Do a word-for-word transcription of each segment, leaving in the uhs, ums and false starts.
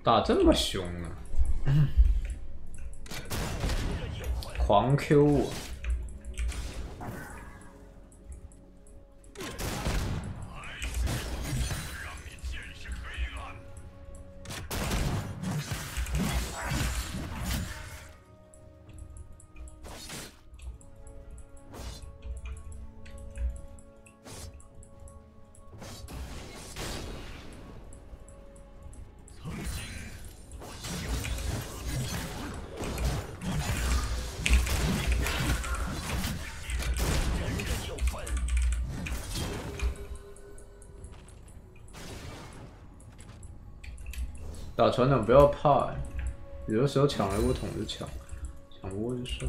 打这么凶啊！狂 Q 我！打船长不要怕、欸，有的时候抢了我桶就抢，抢不过就算。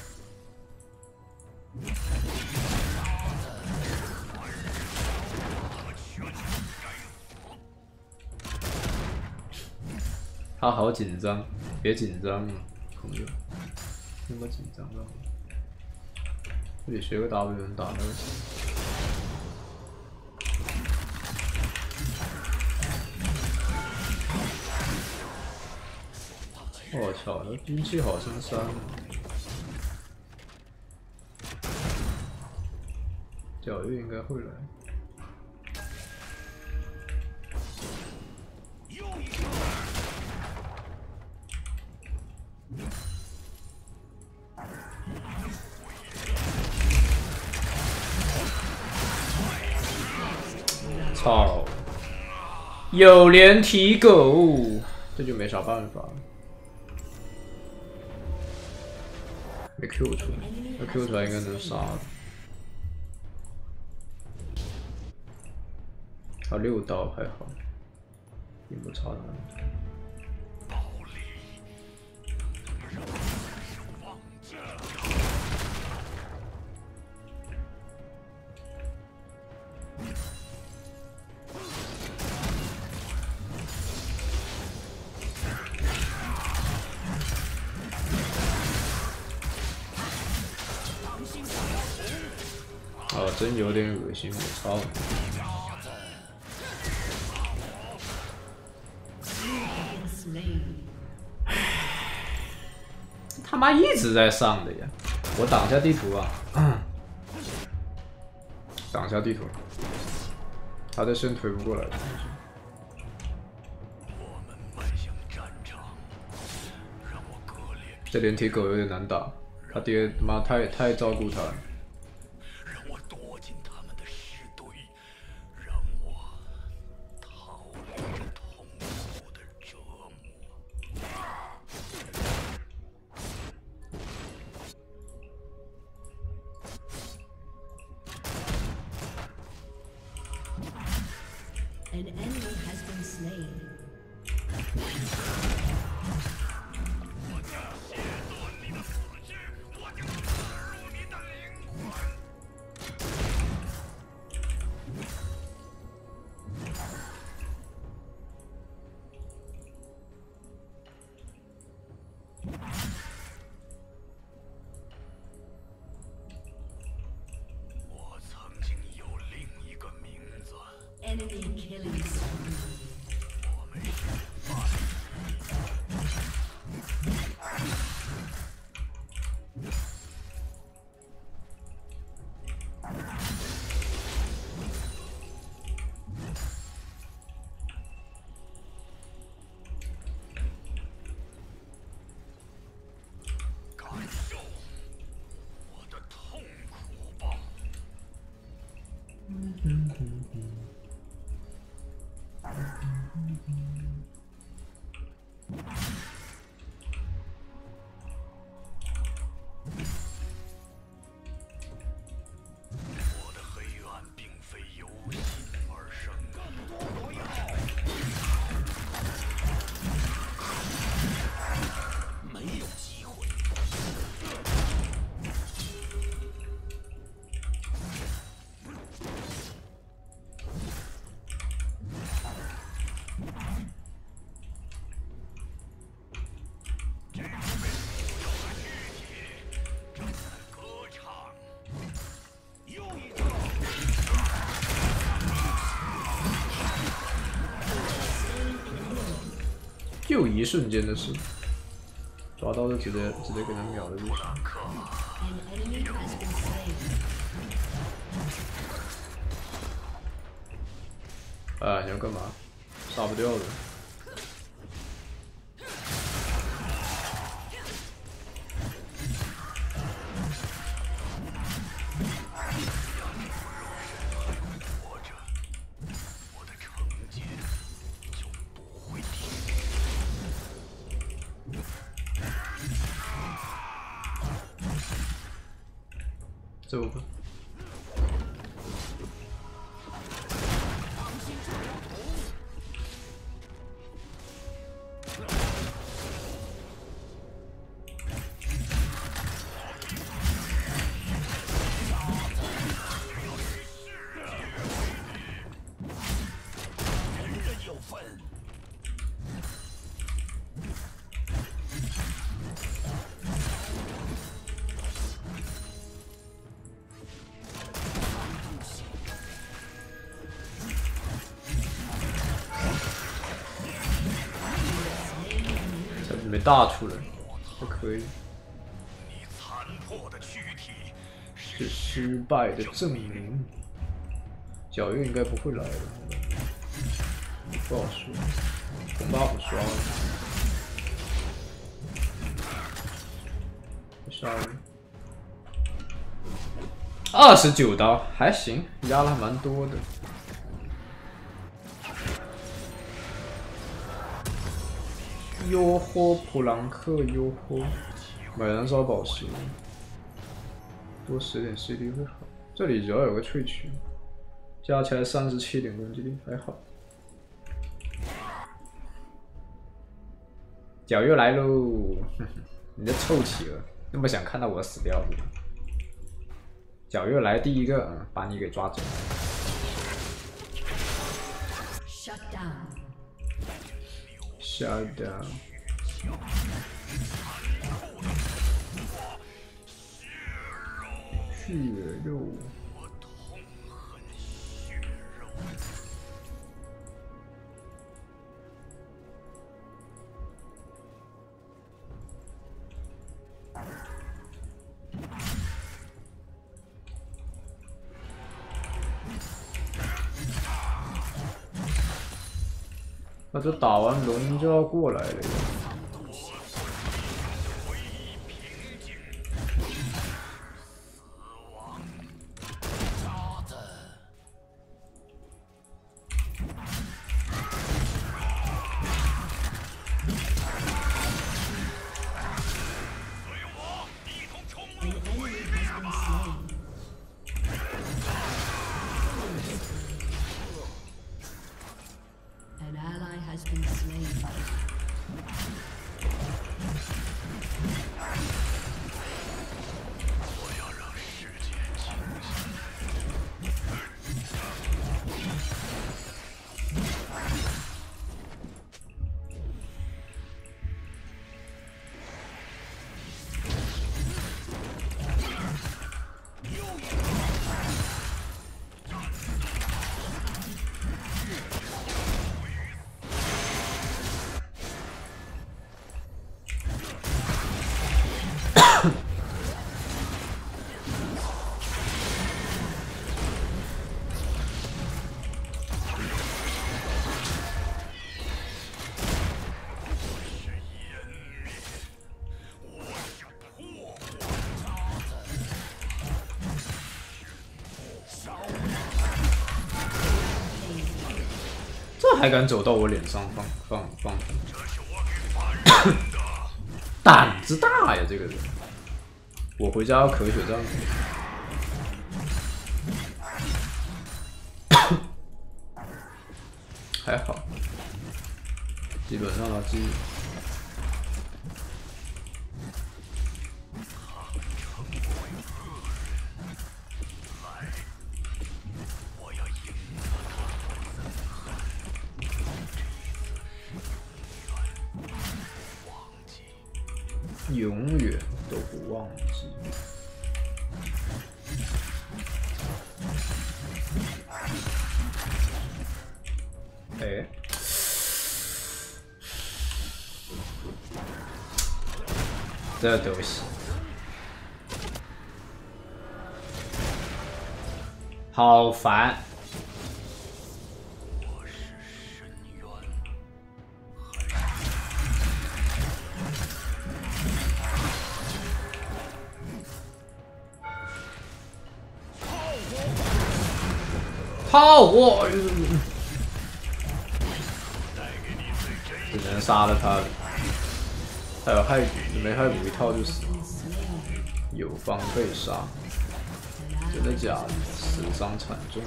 他好紧张，别紧张了，朋友，那么紧张干嘛？这里学个 W 能打那个。 我操，他兵器好像伤。皎月应该会来。操！有连提狗，这就没啥办法了。 没 Q 出来，那 Q 出来应该能杀的。他六刀还好，并不差他。哦，真有点恶心，我操！他妈一直在上的呀！我挡一下地图啊，挡一下地图，他的线推不过来。这连体狗有点难打，他爹他妈太太照顾他了。 An enemy has been slain. 我曾经有另一个名字。 Enemy killing spree. 我们是伴。 An 有一瞬间的事，抓到就直接直接给他秒了就行。 An enemy has been slain. 哎，你要干嘛？杀不掉的。走吧。 没大出来，还可以。是失败的证明。皎月应该不会来了，不好说。红 buff 刷了，杀人。二十九刀还行，压了还蛮多的。 哟呵，普朗克哟呵，买燃烧宝石，多使点 C D 会好。这里只要有个萃取，加起来三十七点攻击力，还好。皎月来喽！你这臭企鹅，那么想看到我死掉是吧？皎月来第一个，嗯，把你给抓走。 Shut down. Shut down. 血肉。那这打完龙就要过来了呀。 还敢走到我脸上放放放胆子大呀，这个人！我回家要咳血战。还好，基本上他记。 永远都不忘记。哎， 这东西好烦。炮我，只能杀了他了。他有害补，没害补一套就死。友方被杀，真的假的？死伤惨重。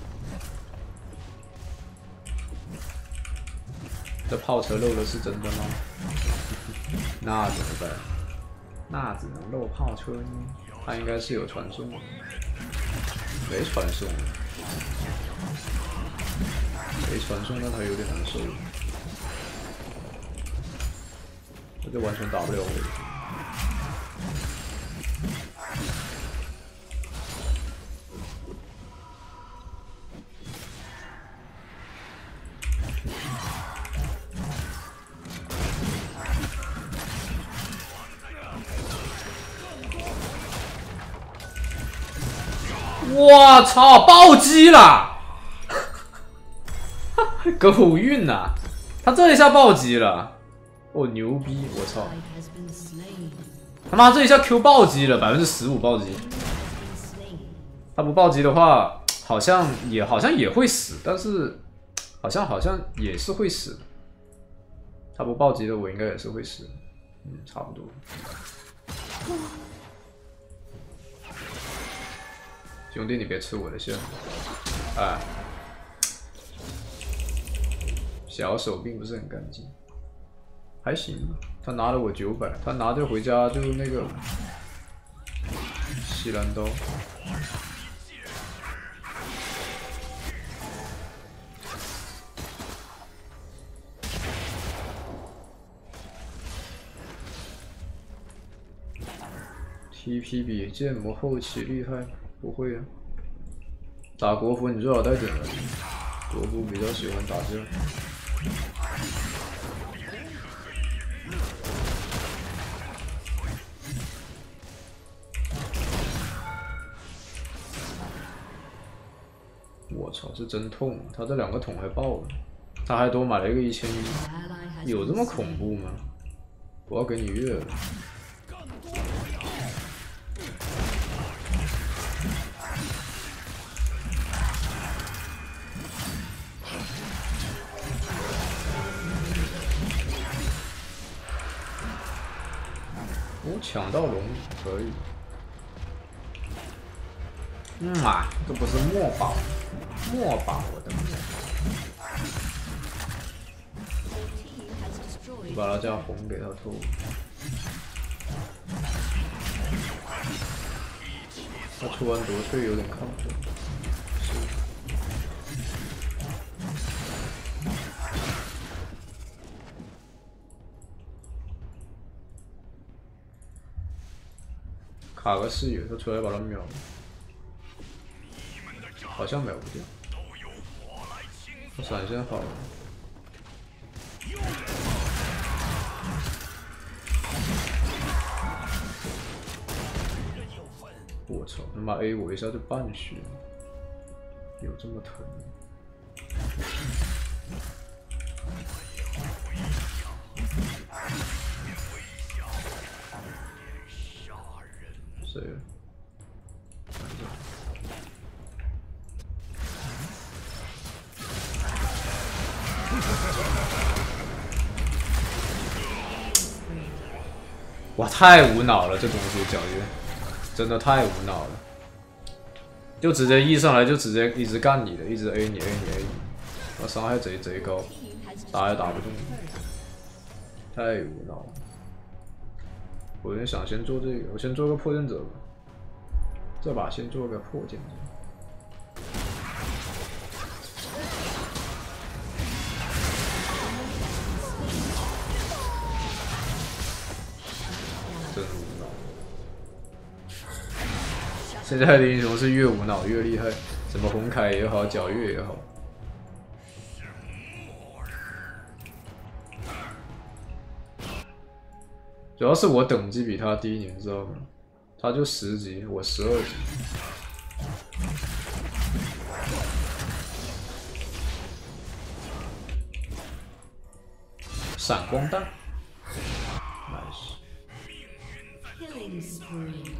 这炮车漏了是真的吗？那怎么办？那只能漏炮车呢？他应该是有传送的，没传送。 没传送，那他有点难受。我就完全打不了我。我操！暴击了！狗运呐、啊！他这一下暴击了，哦牛逼！我操！他妈这一下 Q 暴击了，百分之十五暴击。他不暴击的话，好像也好像也会死，但是好像好像也是会死。他不暴击的，我应该也是会死。嗯，差不多。兄弟，你别吃我的线！哎。 小手并不是很干净，还行。他拿了我九百，他拿着回家就那个西兰刀。T P 比剑魔后期厉害？不会啊。打国服你最好带点人，国服比较喜欢打架。 我操，是真痛！他这两个桶还爆了，他还多买了一个一千一，有这么恐怖吗？我要给你月了。我抢到龙可以。 嗯啊，这不是墨宝，墨宝，我的墨！你把他家红给他偷。他出完夺萃有点看不懂。卡个视野，他出来把他秒了。 好像秒不掉，我闪现好了。我操！他妈 A 我一下就半血，有这么疼？谁？ 哇，太无脑了！这种族皎月，真的太无脑了。就直接 E 上来就直接一直干你的，一直 A 你 A 你 A 你，我伤害贼贼高，打也打不动，太无脑了。我有点想先做这个，我先做个破剑者吧。这把先做个破剑者。 真无脑！现在的英雄是越无脑越厉害，什么红铠也好，皎月也好。主主要是我等级比他低，你们知道吗？他就十级，我十二级。闪光弹 ，nice。 Killing spree.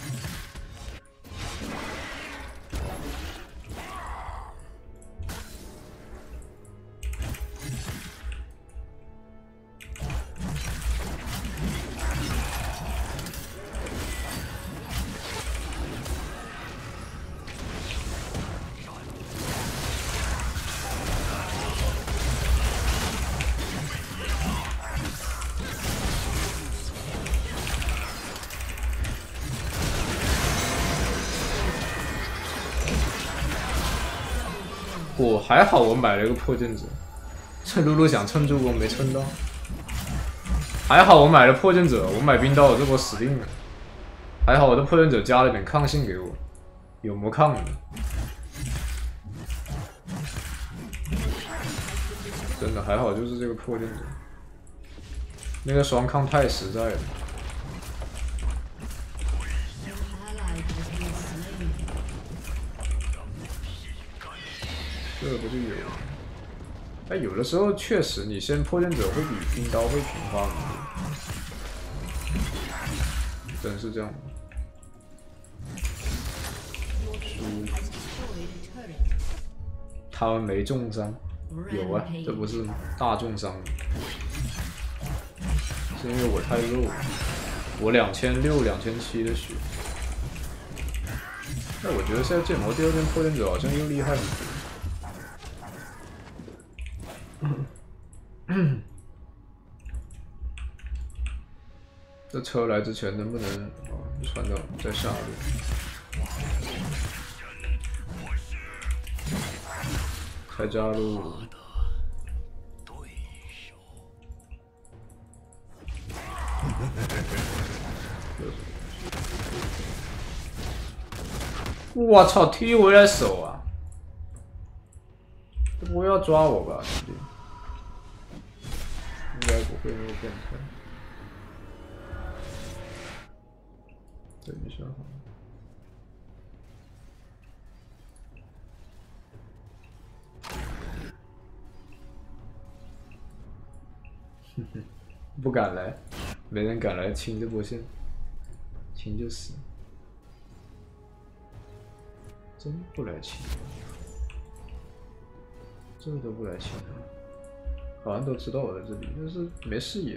我还好，我买了一个破剑者，趁露露想趁助攻没趁到。还好我买了破剑者，我买冰刀，这波死定了。还好我的破剑者加了点抗性给我，有魔抗的。真的还好，就是这个破剑者，那个双抗太实在了。这不就有？哎，有的时候确实，你先破剑者会比冰刀会平花很多，真是这样。输，他们没重伤，有啊，这不是大重伤，是因为我太肉了，我两千六、两千七的血。但我觉得现在剑魔第二件破剑者好像又厉害很多。 这车来之前能不能啊传到在下路？才加入。我操！踢回来手啊！不要抓我吧，兄弟！ 应该不会那么变态。等一下，哼哼，不敢来，没人敢来清这波线，清就死。真不来清，这都不来清啊！ 好像都知道我在这里，但是没视野。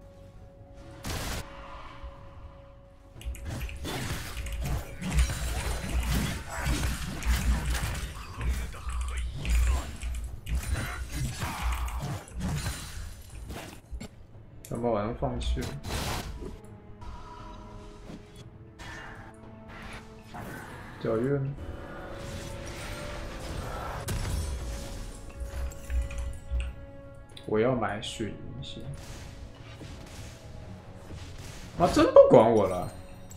他们好像放弃了。皎月呢？ 我要买水银线，啊，真不管我了。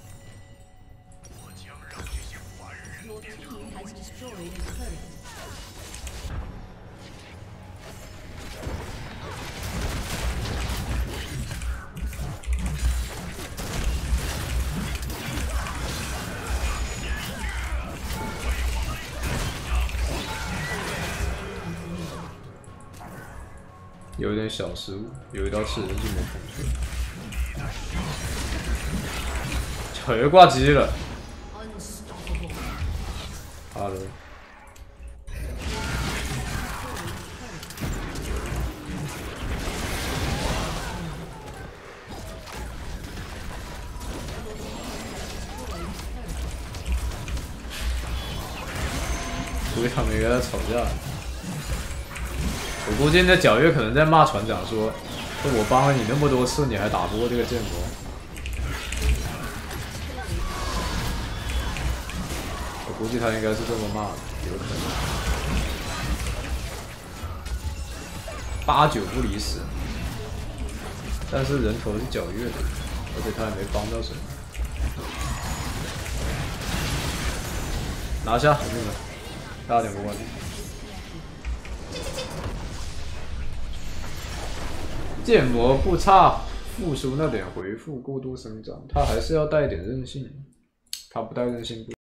有点小失误，有一道刺人就没捅出来，锤挂机了。哈喽。估计他们应该在吵架。 我估计那皎月可能在骂船长说：“说我帮了你那么多次，你还打不过这个剑魔。”我估计他应该是这么骂的，有可能。八九不离十，但是人头是皎月的，而且他也没帮到什么。拿下那个，大点过关。 剑魔不差复苏那点回复过度生长，它还是要带一点韧性，它不带韧性不。